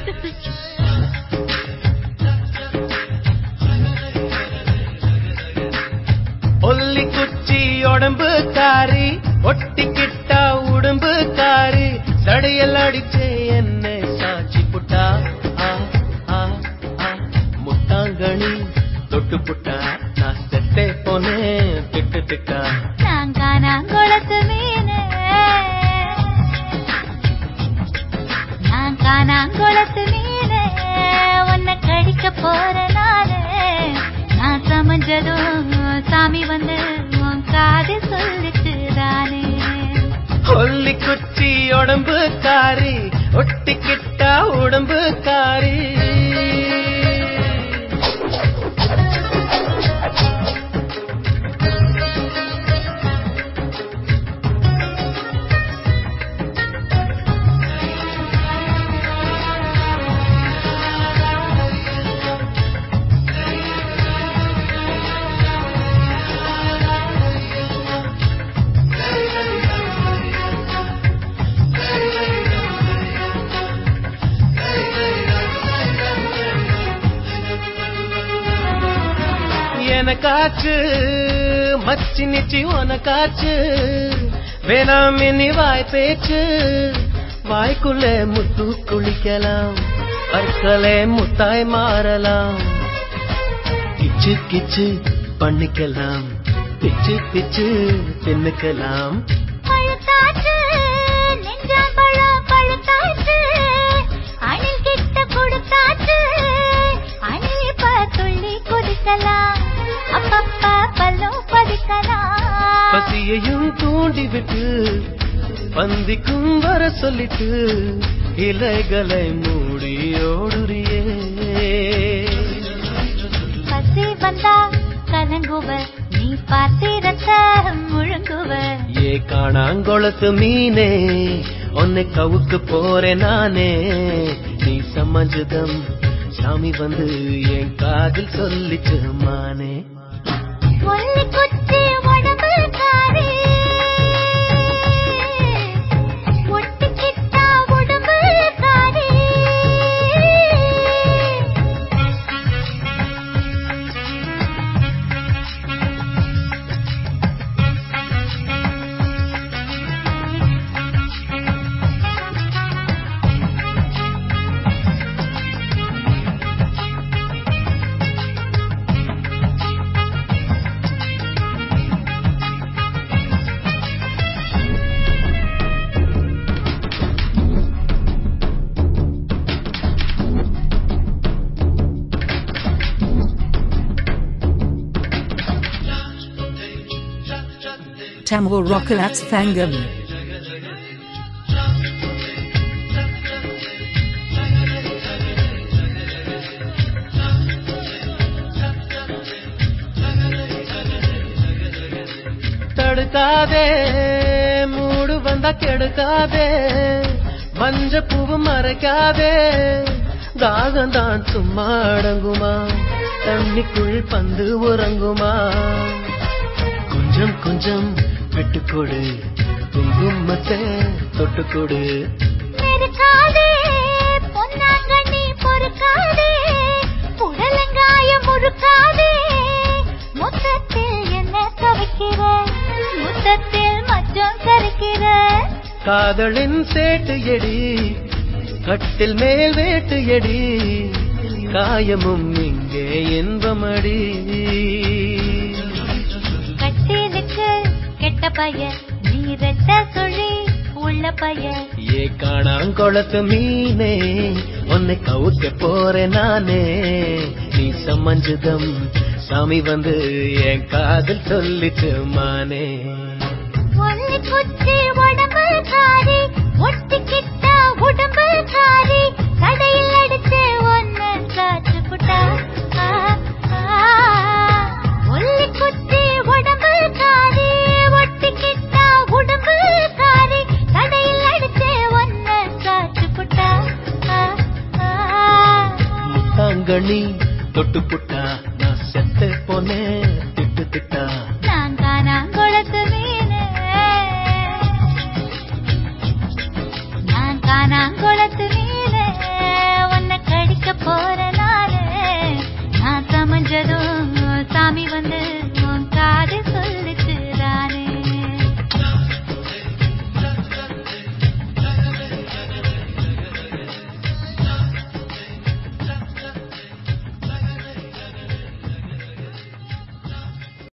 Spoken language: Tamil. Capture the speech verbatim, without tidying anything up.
ஒல்லி குச்சி உடம்பு காரி ஒட்டிக்கிட்டா உடம்பு காரி சடையல் அடிச்சே என்ன சாட்சி புட்டா ஆ ஆ ஆ முட்டாங்கணி தொட்டு புட்டா நான் செத்தே போனேன் திட்டு திட்டா நாங்கானாங்குளத்து மீனே நாங்கானாங்குளத்து மீனே உன்னை கடிக்க போற நானே நான் சமைஞ்சதும் சாமி வந்து உன் காது சொல்லிட்டு தானே ஒல்லி குச்சி உடம்பு காரி ஒட்டிக்கிட்டா உடம்பு காரி எனக்காச்சு மச்சி நிச்சி உனக்காச்சு வேணாம் இனி வாய் பேச்சு வாய்க்குள்ள முத்து குளிக்கலாம் பற்களே முத்தாய் மாறலாம் கிச்சு கிச்சு பண்ணிக்கலாம் பிச்சு பிச்சு தின்னுக்கலாம் பழுத்தாச்சு நெஞ்சாம்பழம் பழுத்தாச்சு அணில் கிட்ட கொடுத்தாச்சு அணில் இப்ப துள்ளி குதிக்கலாம் அப்பப்பா பல்லும் பதிக்கலாம் பசியையும் தூண்டி விட்டு பந்திக்கும் வர சொல்லிட்டு இலைகளை மூடி ஓடுறியே பசி வந்தா கலங்குவ நீ பாத்திரத்த முழுங்குவ ஏ காணாங்கொளத்து மீனே உன்னை கவுக்கு போறேன் நானே நீ சமஞ்சதம் சாமி வந்து என் காதில் சொல்லிச்சு மானே ஒல்லி குச்சி உடம்பு காரி ஒட்டிக்கிட்டா உடம்பு காரி Tamil Rockelat's Fangam. தடுக்காதே மூடு வந்தா கெடுக்காதே மஞ்ச பூவு மறைக்காதே தாகந்தான் சும்மா அடங்குமா தண்ணிக்குள் பந்து உறங்குமா கொஞ்சம் கொஞ்சம் விட்டுக்கொடு குங்குமத்தை தொட்டுக்கொடு நெருக்காதே பொன்னாங்கண்ணி பொறுக்காதே புடலங்காயம் முறுக்காதே முத்தத்தில் என்ன கவிக்கிற முத்தத்தில் மச்சம் கரைக்கிற காதலின் சேட்டு எடி கட்டில் மேல் வேட்டு எடி காயமும் இங்கே இன்பமடி கட்டிலுக்கு கெட்ட பைய நீ ரெட்ட சுழி உள்ள பைய ஏ காணாங்கொளத்து மீனே உன்னை கவுக்க போறேன் நானே நீ சமஞ்சதம் சாமி வந்து என் காதில் சொல்லிட்டு மானே ஒல்லி குச்சி உடம்பு காரி ஒட்டிக்கிட்ட உடம்பு காரி கடையில் அடிச்சு ஒன்னு காற்று புட்டா ஒல்லி குச்சி உடம்பு காரி ஒட்டிக்கிட்ட உடம்பு காரி கடையில் அடிச்சு ஒன்னு காற்று புட்டா முத்தாங்கண்ணி தொட்டு புட்டா நான் செத்து போனேன் திட்டு திட்டா நாங்கானாங்குளத்து மீனே நாங்கானாங்குளத்து மீனே சாமி